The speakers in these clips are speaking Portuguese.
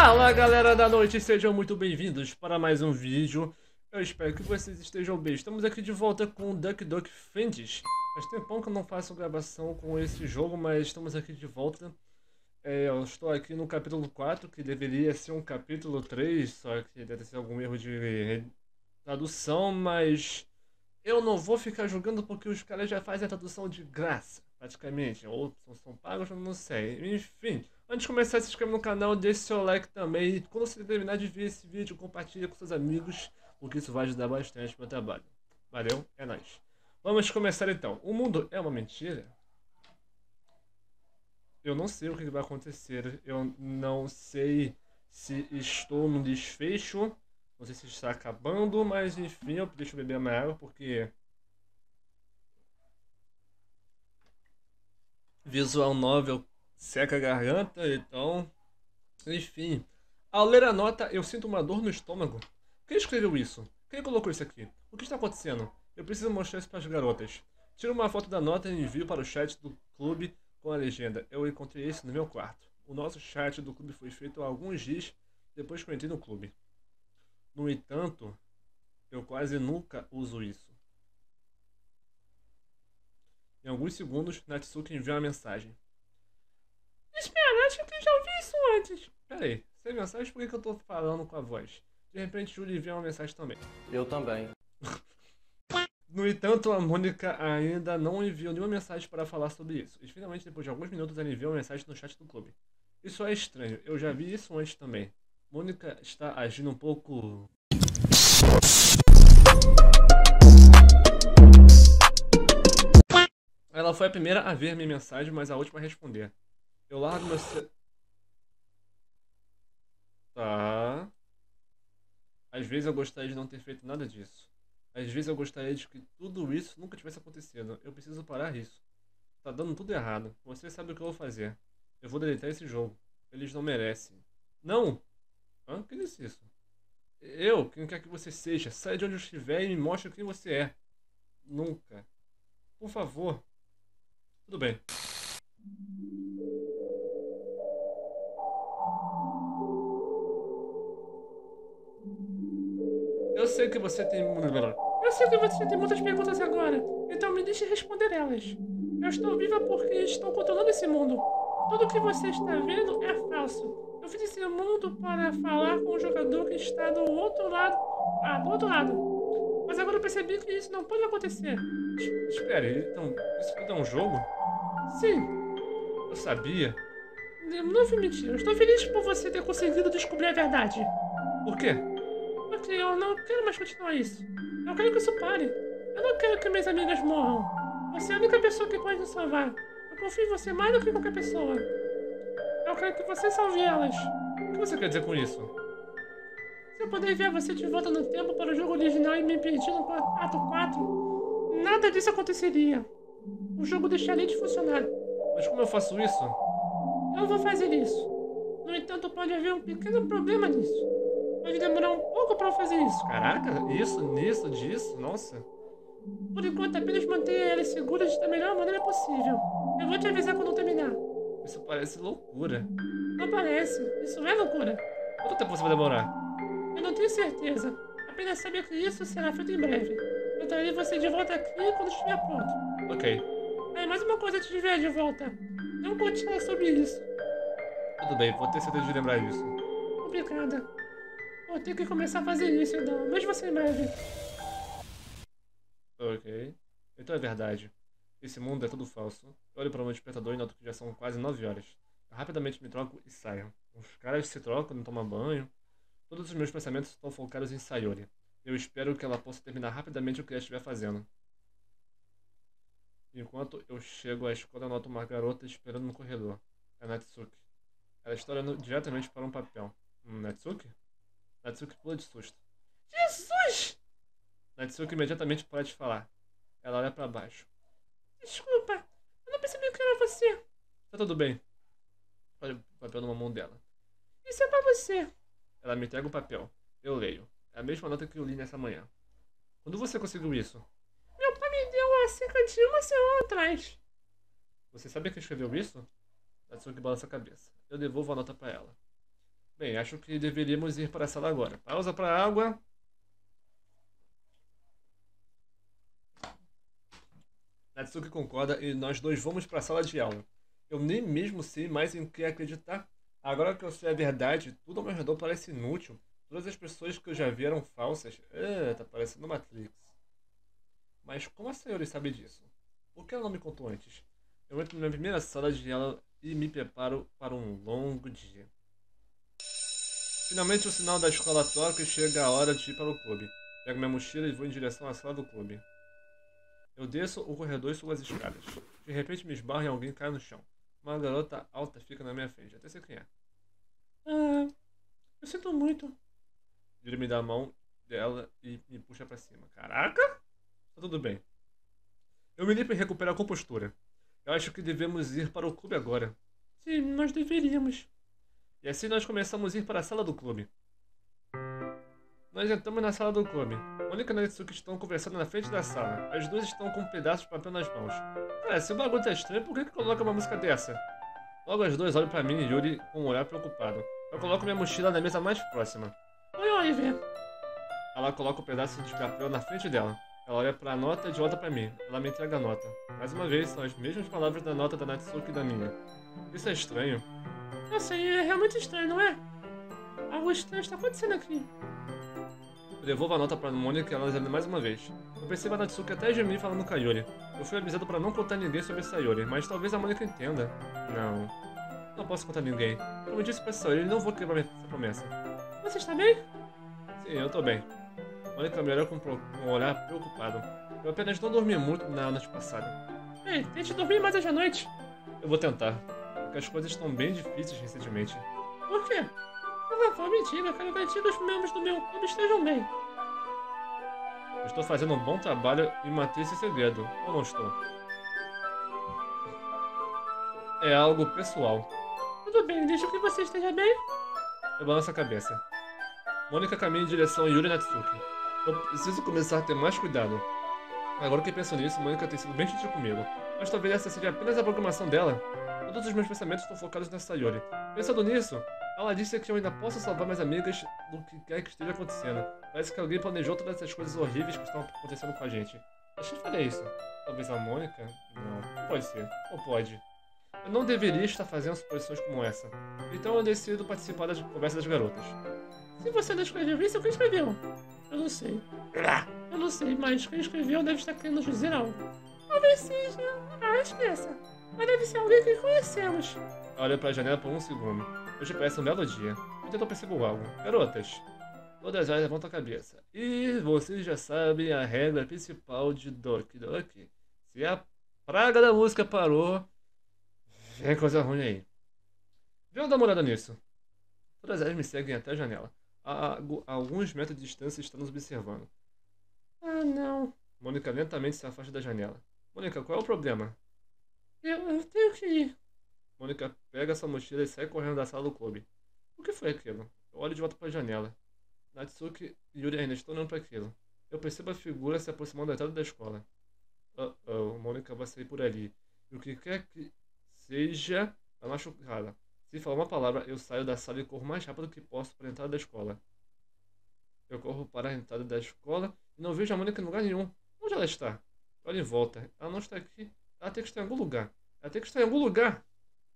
Fala galera da noite, sejam muito bem-vindos para mais um vídeo. Eu espero que vocês estejam bem. Estamos aqui de volta com Duck Duck Friends. Faz tempão que eu não faço gravação com esse jogo, mas estamos aqui de volta. Eu estou aqui no capítulo 4, que deveria ser um capítulo 3, só que deve ser algum erro de tradução, mas eu não vou ficar jogando porque os caras já fazem a tradução de graça, praticamente. Ou são pagos, eu não sei. Enfim, antes de começar, se inscreva no canal, deixe seu like também. E quando você terminar de ver esse vídeo, compartilhe com seus amigos, porque isso vai ajudar bastante meu trabalho. Valeu, é nóis. Vamos começar então. O mundo é uma mentira? Eu não sei o que vai acontecer. Eu não sei se estou no desfecho. Não sei se está acabando, mas enfim, deixa eu beber mais água porque visual novel seca a garganta, então, enfim. Ao ler a nota, eu sinto uma dor no estômago. Quem escreveu isso? Quem colocou isso aqui? O que está acontecendo? Eu preciso mostrar isso para as garotas. Tiro uma foto da nota e envio para o chat do clube com a legenda. Eu encontrei isso no meu quarto. O nosso chat do clube foi feito há alguns dias depois que eu entrei no clube. No entanto, eu quase nunca uso isso. Em alguns segundos, Natsuki envia uma mensagem. Espera, acho que já ouvi isso antes. Peraí, sem mensagem, por que eu tô falando com a voz? De repente, Julie envia uma mensagem também. Eu também. No entanto, a Mônica ainda não enviou nenhuma mensagem para falar sobre isso. E finalmente, depois de alguns minutos, ela enviou uma mensagem no chat do clube. Isso é estranho, eu já vi isso antes também. Mônica está agindo um pouco... Ela foi a primeira a ver minha mensagem, mas a última a responder. Eu largo meu Tá. Às vezes eu gostaria de não ter feito nada disso. Às vezes eu gostaria de que tudo isso nunca tivesse acontecido. Eu preciso parar isso. Tá dando tudo errado. Você sabe o que eu vou fazer. Eu vou deletar esse jogo. Eles não merecem. Não! Hã? Quem disse isso? Eu, quem quer que você seja, saia de onde eu estiver e me mostre quem você é. Nunca. Por favor. Tudo bem. Eu sei que você tem... Eu sei que você tem muitas perguntas agora, então me deixe responder elas. Eu estou viva porque estou controlando esse mundo. Tudo que você está vendo é falso. Eu fiz esse mundo para falar com o jogador que está do outro lado. Do outro lado. Mas agora eu percebi que isso não pode acontecer. Espere, então, isso tudo é um jogo? Sim. Eu sabia. Não foi mentira. Eu estou feliz por você ter conseguido descobrir a verdade. Por quê? Porque eu não quero mais continuar isso. Eu quero que isso pare. Eu não quero que minhas amigas morram. Você é a única pessoa que pode nos salvar. Eu confio em você mais do que qualquer pessoa. Eu quero que você salve elas. O que você quer dizer com isso? Se eu puder enviar você de volta no tempo para o jogo original e me impedir no ato 4, nada disso aconteceria. O jogo deixaria de funcionar. Mas como eu faço isso? Eu vou fazer isso. No entanto, pode haver um pequeno problema nisso. Pode demorar um pouco para fazer isso. Caraca, nisso, disso, nossa. Por enquanto, apenas mantenha elas seguras da melhor maneira possível. Eu vou te avisar quando terminar. Isso parece loucura. Não parece, isso é loucura. Quanto tempo você vai demorar? Eu não tenho certeza. Apenas saber que isso será feito em breve. Eu trarei você de volta aqui quando estiver pronto. Ok. Mais uma coisa antes de ver de volta. Não conte nada sobre isso. Tudo bem, vou ter certeza de lembrar disso. Obrigada. Vou ter que começar a fazer isso, então. Vejo você em breve. Ok. Então é verdade. Esse mundo é tudo falso. Eu olho para o meu despertador e noto que já são quase 9 horas. Eu rapidamente me troco e saio. Os caras se trocam, não tomam banho. Todos os meus pensamentos estão focados em Sayori. Eu espero que ela possa terminar rapidamente o que ela estiver fazendo. Enquanto eu chego à escola, noto uma garota esperando no corredor. É Natsuki. Ela está olhando diretamente para um papel. Natsuki? Natsuki pula de susto. Jesus! Natsuki imediatamente para de falar. Ela olha para baixo. Desculpa, eu não percebi que era você. Tá tudo bem. Olha o papel numa mão dela. Isso é pra você. Ela me entrega o papel. Eu leio. É a mesma nota que eu li nessa manhã. Quando você conseguiu isso? Meu pai me deu há cerca de uma semana atrás. Você sabe quem escreveu isso? Natsuki balança a cabeça. Eu devolvo a nota para ela. Bem, acho que deveríamos ir para a sala agora. Pausa para água. Natsuki concorda e nós dois vamos para a sala de aula. Eu nem mesmo sei mais em que acreditar. Agora que eu sei a verdade, tudo ao meu redor parece inútil. Todas as pessoas que eu já vi eram falsas. Tá parecendo Matrix. Mas como a senhora sabe disso? Por que ela não me contou antes? Eu entro na minha primeira sala de aula e me preparo para um longo dia. Finalmente o sinal da escola toca e chega a hora de ir para o clube. Pego minha mochila e vou em direção à sala do clube. Eu desço o corredor e subo as escadas. De repente me esbarro em alguém e caio no chão. Uma garota alta fica na minha frente, até sei quem é. Ah, eu sinto muito. Ele me dá a mão dela e me puxa pra cima. Caraca! Tá tudo bem. Eu me limpo e recupero a compostura. Eu acho que devemos ir para o clube agora. Sim, nós deveríamos. E assim nós começamos a ir para a sala do clube. Nós entramos na sala do clube. Mônica e Natsuki estão conversando na frente da sala. As duas estão com um pedaço de papel nas mãos. Cara, se o bagulho tá estranho, por que coloca uma música dessa? Logo as duas olham pra mim e Yuri com um olhar preocupado. Eu coloco minha mochila na mesa mais próxima. Oi, Oliver. Ela coloca o pedaço de papel na frente dela. Ela olha pra nota e de volta pra mim. Ela me entrega a nota. Mais uma vez, são as mesmas palavras da nota da Natsuki e da minha. Isso é estranho. Eu sei, é realmente estranho, não é? Algo estranho está acontecendo aqui. Eu devolvo a nota pra Mônica e ela examina mais uma vez. Eu percebo a Natsuki atrás de mim falando com a Yuri. Eu fui avisado pra não contar a ninguém sobre essa Yuri, mas talvez a Mônica entenda. Não. Não posso contar a ninguém. Como eu disse pra essa Yuri, não vou quebrar essa promessa. Você está bem? Sim, eu tô bem. Mônica me olhou com um olhar preocupado. Eu apenas não dormi muito na noite passada. Ei, tente dormir mais hoje à noite. Eu vou tentar. Porque as coisas estão bem difíceis recentemente. Por quê? Por favor, me diga. Eu quero garantir que os membros do meu clube estejam bem. Eu estou fazendo um bom trabalho em manter esse segredo. Ou não estou? É algo pessoal. Tudo bem, deixa que você esteja bem. Eu balanço a cabeça. Mônica caminha em direção a Yuri Natsuki. Eu preciso começar a ter mais cuidado. Agora que penso nisso, Mônica tem sido bem gentil comigo. Mas talvez essa seja apenas a programação dela. Todos os meus pensamentos estão focados nessa Yuri. Pensando nisso, ela disse que eu ainda posso salvar minhas amigas do que quer que esteja acontecendo. Parece que alguém planejou todas essas coisas horríveis que estão acontecendo com a gente. Acho que falei isso. Talvez a Mônica? Não pode ser. Ou pode. Eu não deveria estar fazendo suposições como essa. Então eu decido participar da conversa das garotas. Se você não escreveu isso, quem escreveu? Eu não sei. Eu não sei, mas quem escreveu deve estar querendo nos dizer algo. Talvez seja. Esqueça. Mas deve ser alguém que conhecemos. Olha para a janela por um segundo. Hoje parece um belo dia. Então eu percebo algo. Garotas. Todas elas levantam a cabeça. E vocês já sabem a regra principal de Doki Doki. Se a praga da música parou, vem coisa ruim aí. Venham dar uma olhada nisso. Todas elas me seguem até a janela. A alguns metros de distância estão nos observando. Ah, não. Mônica lentamente se afasta da janela. Mônica, qual é o problema? Eu tenho que ir. Mônica pega sua mochila e sai correndo da sala do clube. O que foi aquilo? Eu olho de volta para a janela. Natsuki e Yuri ainda estão olhando para aquilo. Eu percebo a figura se aproximando da entrada da escola. Mônica vai sair por ali. E o que quer que seja, tá machucada. Se falar uma palavra, eu saio da sala e corro o mais rápido que posso para a entrada da escola. Eu corro para a entrada da escola e não vejo a Mônica em lugar nenhum. Onde ela está? Olha em volta. Ela não está aqui. Ela tem que estar em algum lugar. Ela tem que estar em algum lugar.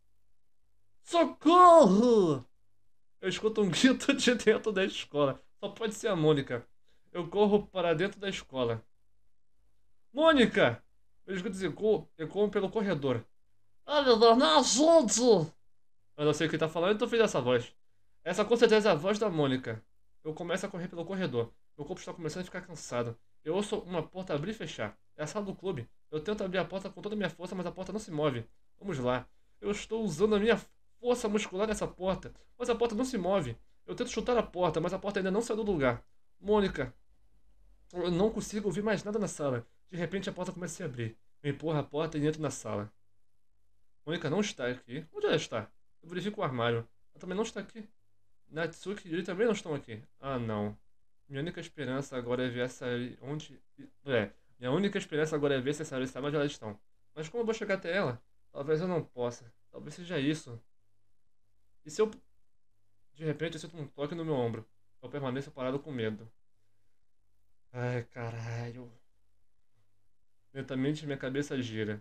Socorro! Eu escuto um grito de dentro da escola. Só pode ser a Mônica. Eu corro para dentro da escola. Mônica! Meus gritos ecoam pelo corredor. Ah, meu Deus, não ajude! Eu não sei o que tá falando, então fiz essa voz. Essa com certeza é a voz da Mônica. Eu começo a correr pelo corredor. Meu corpo está começando a ficar cansado. Eu ouço uma porta abrir e fechar. É a sala do clube. Eu tento abrir a porta com toda a minha força, mas a porta não se move. Vamos lá. Eu estou usando a minha força muscular nessa porta, mas a porta não se move. Eu tento chutar a porta, mas a porta ainda não saiu do lugar. Mônica. Eu não consigo ouvir mais nada na sala. De repente a porta começa a se abrir. Eu empurro a porta e entro na sala. Mônica não está aqui. Onde ela está? Eu verifico o armário. Ela também não está aqui. Natsuki e Yuri também não estão aqui. Ah, não. Minha única esperança agora é ver essa onde... minha única esperança agora é ver se essa Yuri sabe onde elas estão. Mas como eu vou chegar até ela? Talvez eu não possa. Talvez seja isso. E se eu De repente eu sinto um toque no meu ombro. Eu permaneço parado com medo. Ai, caralho. Lentamente minha cabeça gira.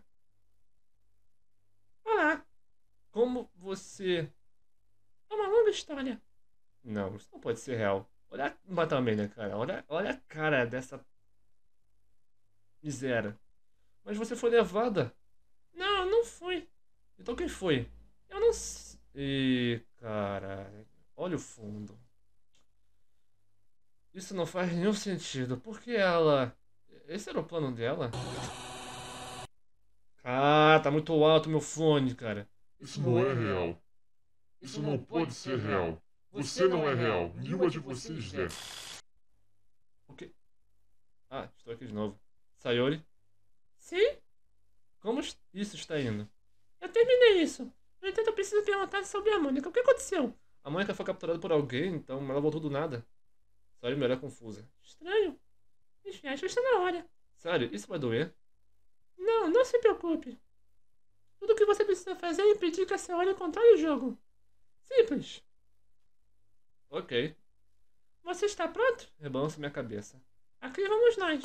Olá, como você... É uma longa história. Não, isso não pode ser real. Olha a também, né, cara? Olha a cara dessa miséria. Mas você foi levada. Não, eu não fui. Então quem foi? Eu não sei. Ih, caralho. Olha o fundo. Isso não faz nenhum sentido. Por que ela... Esse era o plano dela? Ah, tá muito alto meu fone, cara. Isso não é real. Isso não pode ser real. Você não é real. Nenhuma de vocês é. O quê? Ah, estou aqui de novo. Sayori? Sim? Como isso está indo? Eu terminei isso. No entanto, eu preciso perguntar sobre a Mônica. O que aconteceu? A Mônica foi capturada por alguém, então ela voltou do nada. Sayori me olha confusa. Estranho. Enfim, acho que está na hora. Sério, isso vai doer? Não, não se preocupe. Tudo o que você precisa fazer é impedir que a Sayori controle o jogo. Simples. Ok. Você está pronto? Rebalanço minha cabeça. Aqui vamos nós.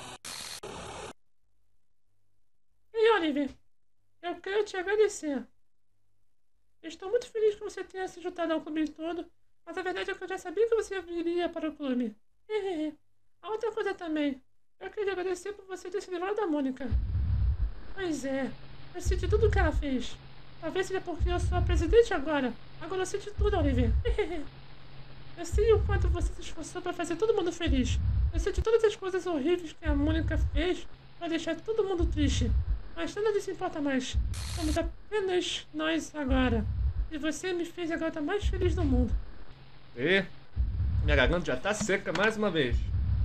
Ei, Oliver. Eu quero te agradecer. Eu estou muito feliz que você tenha se juntado ao clube todo, mas a verdade é que eu já sabia que você viria para o clube. A outra coisa também. Eu queria agradecer por você ter se livrado da Mônica. Pois é. Eu sei de tudo que ela fez. Talvez seja porque eu sou a presidente agora. Agora eu sei de tudo, Oliver. Eu sei o quanto você se esforçou para fazer todo mundo feliz. Eu sei de todas as coisas horríveis que a Mônica fez para deixar todo mundo triste. Mas nada disso importa mais. Somos apenas nós agora. E você me fez a garota mais feliz do mundo. E minha garganta já tá seca mais uma vez.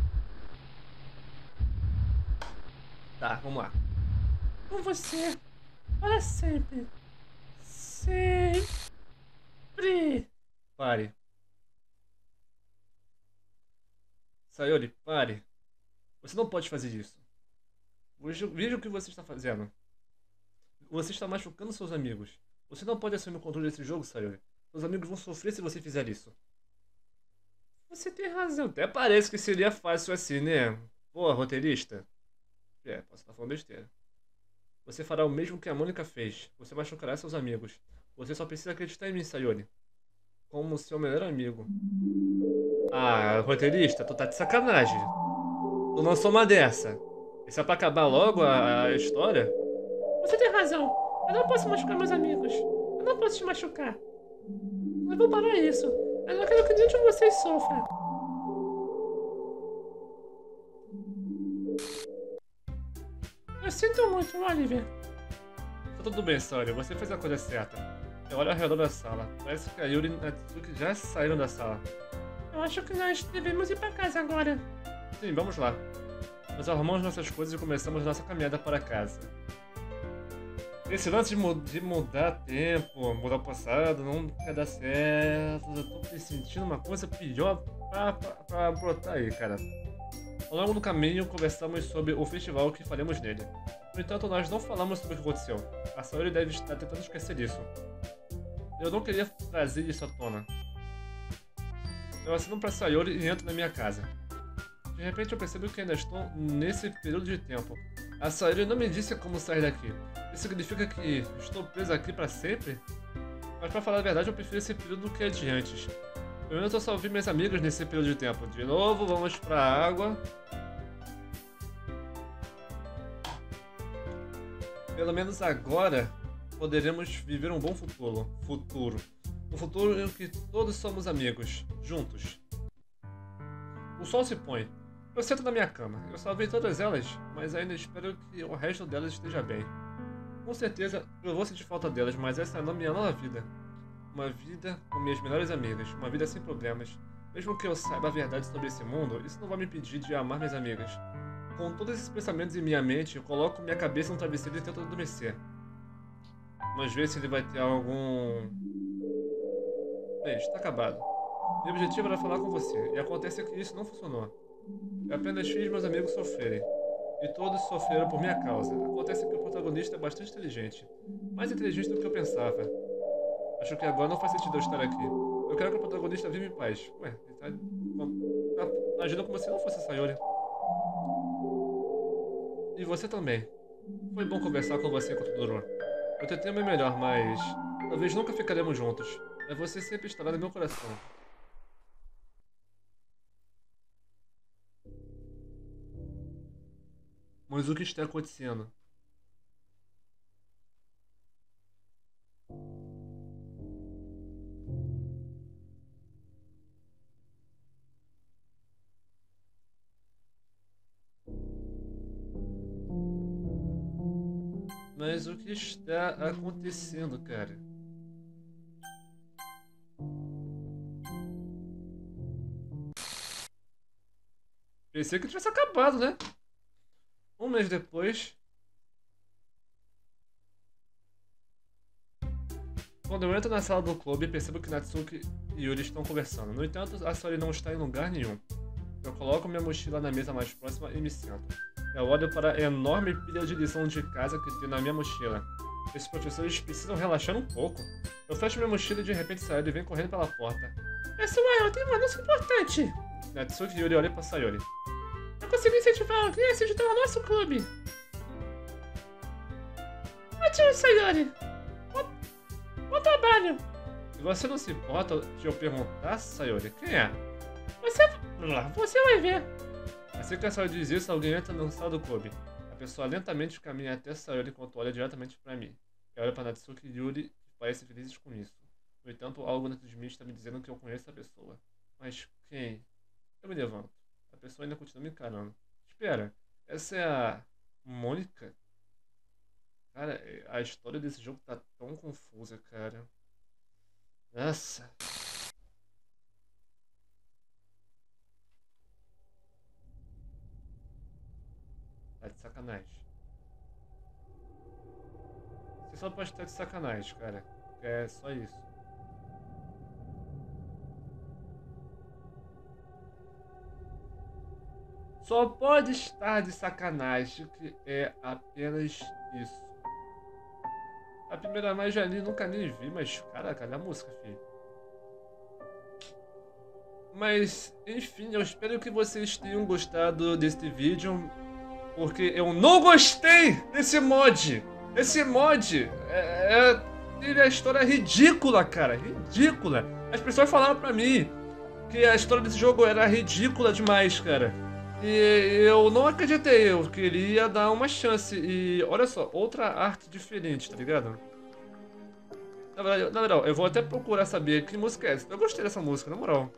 Tá, vamos lá. Com você. Para sempre. Sempre. Pare. Sayori, pare. Você não pode fazer isso. Veja o que você está fazendo. Você está machucando seus amigos. Você não pode assumir o controle desse jogo, Sayori. Seus amigos vão sofrer se você fizer isso. Você tem razão. Até parece que seria fácil assim, né? Pô, roteirista. Posso estar falando besteira. Você fará o mesmo que a Mônica fez. Você machucará seus amigos. Você só precisa acreditar em mim, Sayori. Como seu melhor amigo. Ah, roteirista, tu tá de sacanagem. Tu lançou uma dessa. Isso é pra acabar logo a história? Você tem razão. Eu não posso machucar meus amigos. Eu não posso te machucar. Eu vou parar isso. Eu não quero que nenhum de vocês sofra. Eu sinto muito, Oliver. Tá tudo bem, Sawyer. Você fez a coisa certa. Eu olho ao redor da sala. Parece que a Yuri e Natsuki já saíram da sala. Eu acho que nós devemos ir pra casa agora. Sim, vamos lá. Nós arrumamos nossas coisas e começamos nossa caminhada para casa. Esse lance de mudar tempo, mudar o passado, não quer dar certo. Eu tô sentindo uma coisa pior pra brotar aí, cara. Ao longo do caminho, conversamos sobre o festival que faremos nele. No entanto, nós não falamos sobre o que aconteceu. A Sayori deve estar tentando esquecer isso. Eu não queria trazer isso à tona. Eu assino pra Sayori e entro na minha casa. De repente eu percebo que ainda estou nesse período de tempo. A Sayori não me disse como sair daqui. Isso significa que estou preso aqui pra sempre? Mas pra falar a verdade eu prefiro esse período do que a de antes. Pelo menos eu só vi meus amigos nesse período de tempo. De novo, vamos pra água. Pelo menos agora poderemos viver um bom futuro. Um futuro em que todos somos amigos, juntos. O sol se põe. Eu sento na minha cama. Eu salvei todas elas, mas ainda espero que o resto delas esteja bem. Com certeza eu vou sentir falta delas, mas essa é a minha nova vida. Uma vida com minhas melhores amigas, uma vida sem problemas. Mesmo que eu saiba a verdade sobre esse mundo, isso não vai me impedir de amar minhas amigas. Com todos esses pensamentos em minha mente, eu coloco minha cabeça no travesseiro e tento adormecer. Vamos ver se ele vai ter algum... Bem, está acabado. Meu objetivo era falar com você, e acontece que isso não funcionou. Eu apenas fiz meus amigos sofrerem. E todos sofreram por minha causa. Acontece que o protagonista é bastante inteligente. Mais inteligente do que eu pensava. Acho que agora não faz sentido eu estar aqui. Eu quero que o protagonista viva em paz. Ué, ele tá agindo como se não fosse a Sayori. E você também. Foi bom conversar com você enquanto durou. Eu tentei o meu melhor, mas talvez nunca ficaremos juntos. Mas você sempre estará no meu coração. Mas o que está acontecendo? Mas o que está acontecendo, cara? Pensei que tivesse acabado, né? Um mês depois. Quando eu entro na sala do clube, percebo que Natsuki e Yuri estão conversando. No entanto, a Sayori não está em lugar nenhum. Eu coloco minha mochila na mesa mais próxima e me sento. Eu olho para a enorme pilha de lição de casa que tem na minha mochila. Esses professores precisam relaxar um pouco. Eu fecho minha mochila e de repente Sayori vem correndo pela porta. Pessoal, eu tenho um anúncio importante. Natsuki e Yuri olham para Sayori. Eu consegui incentivar alguém a se juntar ao nosso clube. Ótimo, Sayori. Bom trabalho. Se você não se importa de eu perguntar, Sayori, quem é? Você vai ver. Assim que a Sayori diz isso, alguém entra na sala do clube. A pessoa lentamente caminha até Sayori enquanto olha diretamente para mim. Eu olho para Natsuki e Yuri, que parecem felizes com isso. No entanto, algo dentro de mim está me dizendo que eu conheço a pessoa. Mas quem? Eu me levanto. A pessoa ainda continua me encarando. Espera, essa é a Mônica? Cara, a história desse jogo tá tão confusa, cara. Nossa. Tá de sacanagem. Você só pode estar de sacanagem, cara. É só isso. Só pode estar de sacanagem, que é apenas isso. A primeira mais já li, nunca nem vi, mas caraca, olha a música, filho. Mas, enfim, eu espero que vocês tenham gostado deste vídeo, porque eu não gostei desse mod. Esse mod teve a história ridícula, cara, ridícula. As pessoas falavam pra mim que a história desse jogo era ridícula demais, cara. E eu não acreditei, eu queria dar uma chance. E olha só, outra arte diferente, tá ligado? Na verdade, eu vou até procurar saber que música é essa. Eu gostei dessa música, na moral.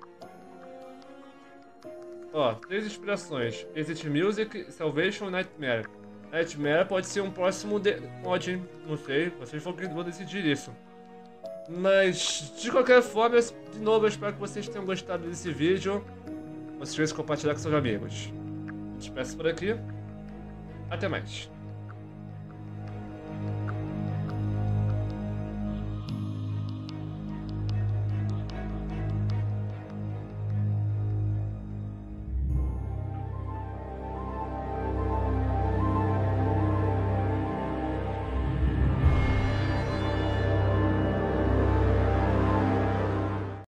Ó, 3 inspirações: Exit Music, Salvation e Nightmare. Nightmare pode ser um próximo mod, hein? Não sei, vocês vão decidir isso. Mas, de qualquer forma, de novo, eu espero que vocês tenham gostado desse vídeo. Não se esqueça de compartilhar com seus amigos. Me despeço por aqui. Até mais.